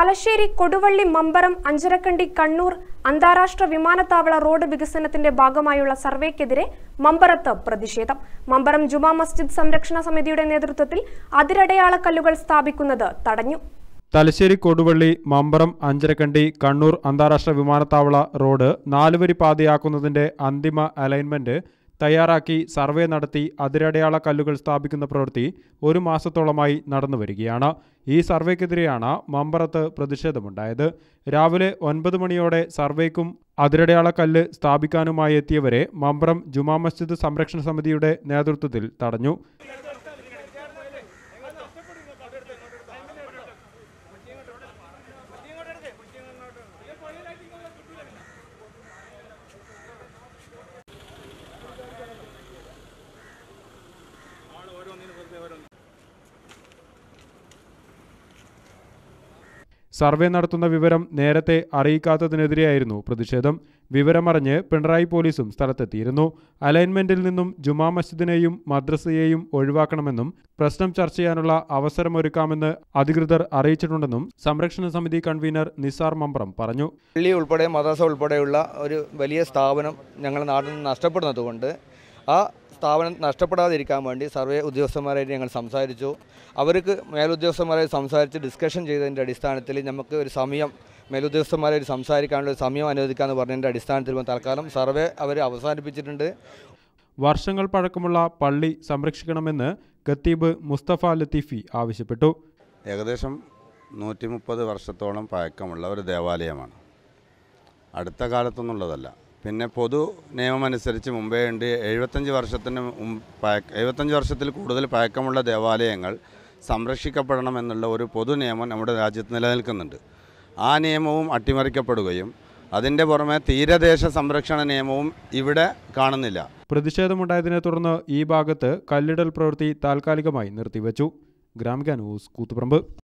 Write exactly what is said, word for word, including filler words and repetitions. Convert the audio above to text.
തലശ്ശേരി കൊടുവള്ളി മമ്പറം അഞ്ചരക്കണ്ടി കണ്ണൂർ അന്താരാഷ്ട്ര വിമാനത്താവള റോഡ് വികസനത്തിന്റെ ഭാഗമായുള്ള സർവേക്കെതിരെ മമ്പറത്ത് പ്രതിഷേധം. മമ്പറം ജുമാ മസ്ജിദ് സംരക്ഷണ സമിതിയുടെ നേതൃത്വത്തിൽ അതിരടയാള കല്ലുകൾ സ്ഥാപിക്കുന്നത് തടഞ്ഞു. തലശ്ശേരി കൊടുവള്ളി മമ്പറം അഞ്ചരക്കണ്ടി കണ്ണൂർ അന്താരാഷ്ട്ര വിമാനത്താവള റോഡ് നാലുവരി പാതയാക്കുന്നതിന്റെ അന്തിമ അലൈൻമെന്റ് തയ്യാറാക്കി സർവേ നടത്തി അതിരടയാള കല്ലുകൾ സ്ഥാപിക്കുന്ന പ്രവൃത്തി ഒരു മാസത്തോളമായി നടന്നു വരികയാണ്. ഈ സർവേക്കെതിരെയാണ് മമ്പറത്ത് പ്രതിഷേധമുണ്ടായത്. രാവിലെ ഒൻപത് മണിയോടെ സർവേക്കും അതിരടയാള കല്ല് സ്ഥാപിക്കാനുമായി എത്തിയവരെ മമ്പറം ജുമാ മസ്ജിദ് സംരക്ഷണ സമിതിയുടെ നേതൃത്വത്തിൽ തടഞ്ഞു. സർവേ നടത്തുന്ന വിവരം നേരത്തെ അറിയിക്കാത്തതിനെതിരെയായിരുന്നു പ്രതിഷേധം. വിവരമറിഞ്ഞ് പിണറായി പോലീസും സ്ഥലത്തെത്തിയിരുന്നു. അലൈൻമെന്റിൽ നിന്നും ജുമാ മസ്ജിദിനെയും മദ്രസയെയും ഒഴിവാക്കണമെന്നും പ്രശ്നം ചർച്ച ചെയ്യാനുള്ള അവസരമൊരുക്കാമെന്ന് അധികൃതർ അറിയിച്ചിട്ടുണ്ടെന്നും സംരക്ഷണ സമിതി കൺവീനർ നിസാർ മമ്പറം പറഞ്ഞു. പള്ളി ഉൾപ്പെടെ മദ്രസ ഉൾപ്പെടെയുള്ള ഒരു വലിയ സ്ഥാപനം ഞങ്ങളുടെ നാട്ടിൽ നിന്ന് നഷ്ടപ്പെടുന്നതുകൊണ്ട് ആ സ്ഥാപനം നഷ്ടപ്പെടാതിരിക്കാൻ വേണ്ടി സർവേ ഉദ്യോഗസ്ഥന്മാരായിട്ട് ഞങ്ങൾ സംസാരിച്ചു. അവർക്ക് മേലുദ്യോഗസ്ഥന്മാരായി സംസാരിച്ച് ഡിസ്കഷൻ ചെയ്തതിൻ്റെ അടിസ്ഥാനത്തിൽ നമുക്ക് ഒരു സമയം മേലുദ്യോഗസ്ഥന്മാരായിട്ട് സംസാരിക്കാനുള്ള ഒരു സമയം അനുവദിക്കാമെന്ന് പറഞ്ഞതിൻ്റെ അടിസ്ഥാനത്തിൽ തൽക്കാലം സർവേ അവർ അവസാനിപ്പിച്ചിട്ടുണ്ട്. വർഷങ്ങൾ പഴക്കമുള്ള പള്ളി സംരക്ഷിക്കണമെന്ന് ഖത്തീബ് മുസ്തഫ ലത്തീഫി ആവശ്യപ്പെട്ടു. ഏകദേശം നൂറ്റി മുപ്പത് വർഷത്തോളം പഴക്കമുള്ള ഒരു ദേവാലയമാണ്. അടുത്ത കാലത്തൊന്നുള്ളതല്ല. പിന്നെ പൊതു നിയമമനുസരിച്ച് മുമ്പേ ഉണ്ട് എഴുപത്തഞ്ച് വർഷത്തിന് എഴുപത്തഞ്ച് വർഷത്തിൽ കൂടുതൽ പഴക്കമുള്ള ദേവാലയങ്ങൾ സംരക്ഷിക്കപ്പെടണമെന്നുള്ള ഒരു പൊതു നിയമം നമ്മുടെ രാജ്യത്ത് നിലനിൽക്കുന്നുണ്ട്. ആ നിയമവും അട്ടിമറിക്കപ്പെടുകയും അതിൻ്റെ പുറമെ തീരദേശ സംരക്ഷണ നിയമവും ഇവിടെ കാണുന്നില്ല. പ്രതിഷേധമുണ്ടായതിനെ തുടർന്ന് ഈ ഭാഗത്ത് കല്ലിടൽ പ്രവൃത്തി താൽക്കാലികമായി നിർത്തിവെച്ചു. ഗ്രാമിക ന്യൂസ്, കൂത്തുപറമ്പ്.